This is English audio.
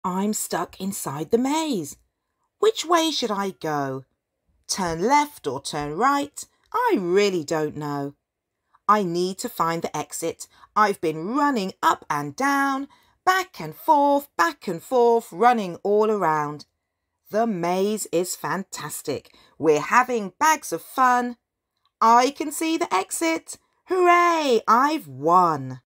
I'm stuck inside the maze. Which way should I go? Turn left or turn right? I really don't know. I need to find the exit. I've been running up and down, back and forth, running all around. The maze is fantastic. We're having bags of fun. I can see the exit. Hooray! I've won.